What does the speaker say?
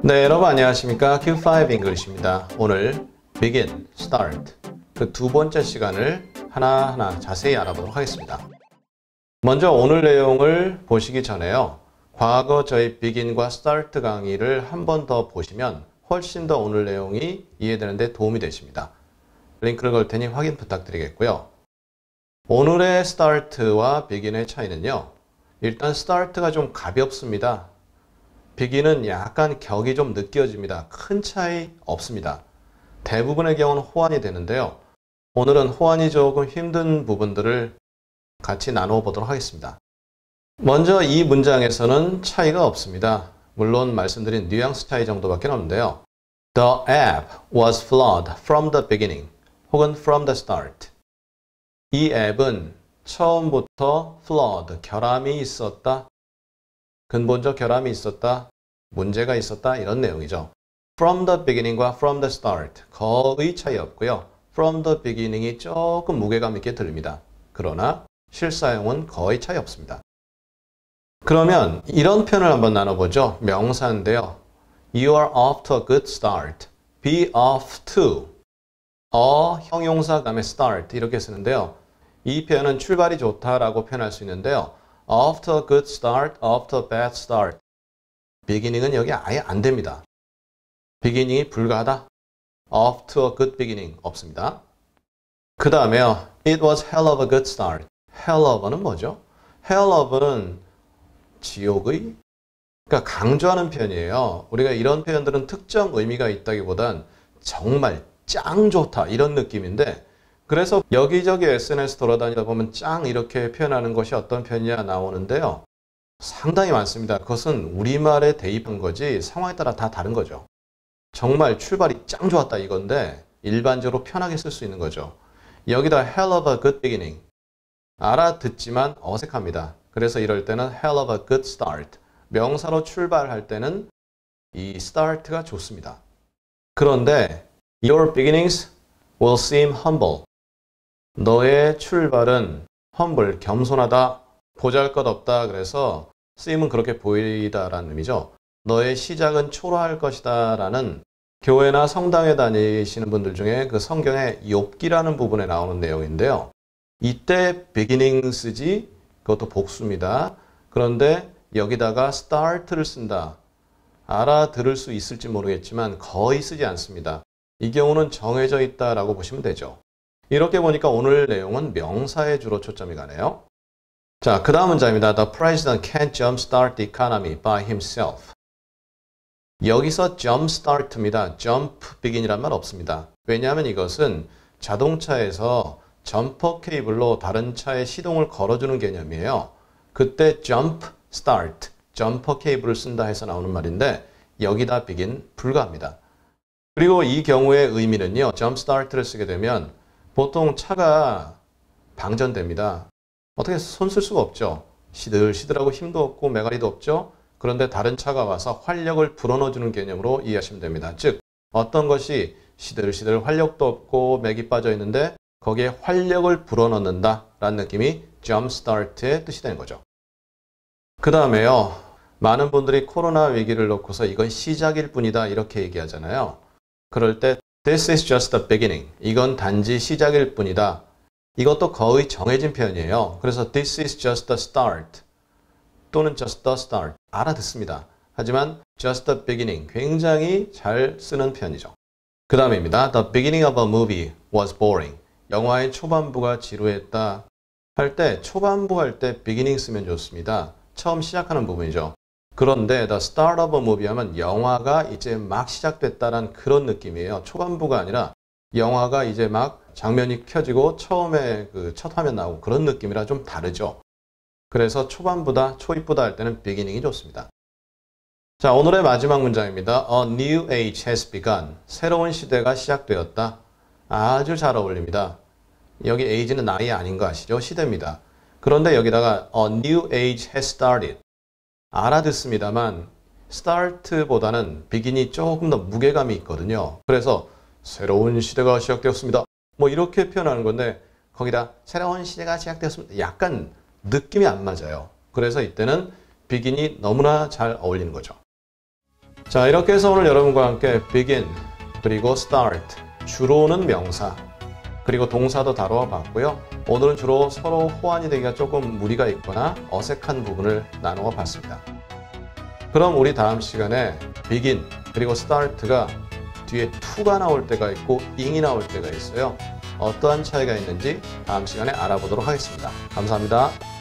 네, 여러분 안녕하십니까? Q5 English입니다. 오늘 begin, start 그 두 번째 시간을 하나하나 자세히 알아보도록 하겠습니다. 먼저 오늘 내용을 보시기 전에요. 과거 저희 begin과 start 강의를 한 번 더 보시면 훨씬 더 오늘 내용이 이해되는 데 도움이 되십니다. 링크를 걸 테니 확인 부탁드리겠고요. 오늘의 start와 begin의 차이는요. 일단 start가 좀 가볍습니다. begin은 약간 격이 좀 느껴집니다. 큰 차이 없습니다. 대부분의 경우는 호환이 되는데요. 오늘은 호환이 조금 힘든 부분들을 같이 나누어 보도록 하겠습니다. 먼저 이 문장에서는 차이가 없습니다. 물론 말씀드린 뉘앙스 차이 정도밖에 없는데요. The app was flawed from the beginning 혹은 from the start. 이 앱은 처음부터 flawed, 결함이 있었다. 근본적 결함이 있었다. 문제가 있었다. 이런 내용이죠. From the beginning과 from the start 거의 차이 없고요. From the beginning이 조금 무게감 있게 들립니다. 그러나 실사용은 거의 차이 없습니다. 그러면 이런 표현을 한번 나눠보죠. 명사인데요. You are off to a good start. Be off to. 형용사 다음에 start 이렇게 쓰는데요. 이 표현은 출발이 좋다라고 표현할 수 있는데요. Off to a good start, off to a bad start. beginning은 여기 아예 안 됩니다. beginning이 불가하다. Off to a good beginning 없습니다. 그 다음에요. It was hell of a good start. hell of는 뭐죠? hell of는 지옥의? 그러니까 강조하는 표현이에요. 우리가 이런 표현들은 특정 의미가 있다기보단 정말 짱 좋다 이런 느낌인데 그래서 여기저기 SNS 돌아다니다 보면 짱 이렇게 표현하는 것이 어떤 표현이냐 나오는데요. 상당히 많습니다. 그것은 우리말에 대입한 거지 상황에 따라 다 다른 거죠. 정말 출발이 짱 좋았다 이건데 일반적으로 편하게 쓸 수 있는 거죠. 여기다 hell of a good beginning. 알아듣지만 어색합니다. 그래서 이럴 때는 hell of a good start. 명사로 출발할 때는 이 start가 좋습니다. 그런데 your beginnings will seem humble. 너의 출발은 humble, 겸손하다, 보잘것없다. 그래서 seem은 그렇게 보이다라는 의미죠. 너의 시작은 초라할 것이다 라는 교회나 성당에 다니시는 분들 중에 그 성경의 욥기라는 부분에 나오는 내용인데요. 이때 beginning 쓰지 그것도 복수입니다. 그런데 여기다가 start를 쓴다. 알아들을 수 있을지 모르겠지만 거의 쓰지 않습니다. 이 경우는 정해져 있다라고 보시면 되죠. 이렇게 보니까 오늘 내용은 명사에 주로 초점이 가네요. 자, 그 다음 문장입니다. The president can't jumpstart the economy by himself. 여기서 jumpstart입니다. jump begin이란 말 없습니다. 왜냐하면 이것은 자동차에서 점퍼 케이블로 다른 차에 시동을 걸어주는 개념이에요. 그때 jump start, 점퍼 케이블을 쓴다 해서 나오는 말인데 여기다 begin 불가합니다. 그리고 이 경우의 의미는요. jump start를 쓰게 되면 보통 차가 방전됩니다. 어떻게 손 쓸 수가 없죠. 시들시들하고 힘도 없고 메가리도 없죠. 그런데 다른 차가 와서 활력을 불어넣어주는 개념으로 이해하시면 됩니다. 즉 어떤 것이 시들시들 활력도 없고 맥이 빠져 있는데 거기에 활력을 불어넣는다 라는 느낌이 jumpstart의 뜻이 되는 거죠. 그 다음에요. 많은 분들이 코로나 위기를 놓고서 이건 시작일 뿐이다 이렇게 얘기하잖아요. 그럴 때 This is just the beginning. 이건 단지 시작일 뿐이다. 이것도 거의 정해진 표현이에요. 그래서 This is just the start 또는 just the start 알아듣습니다. 하지만 just the beginning 굉장히 잘 쓰는 표현이죠. 그 다음입니다. The beginning of a movie was boring. 영화의 초반부가 지루했다 할 때 초반부 할 때 beginning 쓰면 좋습니다. 처음 시작하는 부분이죠. 그런데 the start of a movie 하면 영화가 이제 막 시작됐다는 그런 느낌이에요. 초반부가 아니라 영화가 이제 막 장면이 켜지고 처음에 그 첫 화면 나오고 그런 느낌이라 좀 다르죠. 그래서 초반보다 초입보다 할 때는 beginning이 좋습니다. 자, 오늘의 마지막 문장입니다. A new age has begun. 새로운 시대가 시작되었다. 아주 잘 어울립니다. 여기 age는 나이 아닌 거 아시죠? 시대입니다. 그런데 여기다가 A new age has started. 알아듣습니다만 start보다는 begin이 조금 더 무게감이 있거든요. 그래서 새로운 시대가 시작되었습니다. 뭐 이렇게 표현하는 건데 거기다 새로운 시대가 시작되었습니다. 약간 느낌이 안 맞아요. 그래서 이때는 begin이 너무나 잘 어울리는 거죠. 자, 이렇게 해서 오늘 여러분과 함께 begin, 그리고 start, 주로는 명사, 그리고 동사도 다루어 봤고요. 오늘은 주로 서로 호환이 되기가 조금 무리가 있거나 어색한 부분을 나누어 봤습니다. 그럼 우리 다음 시간에 begin, 그리고 start가 뒤에 to가 나올 때가 있고 ing이 나올 때가 있어요. 어떠한 차이가 있는지 다음 시간에 알아보도록 하겠습니다. 감사합니다.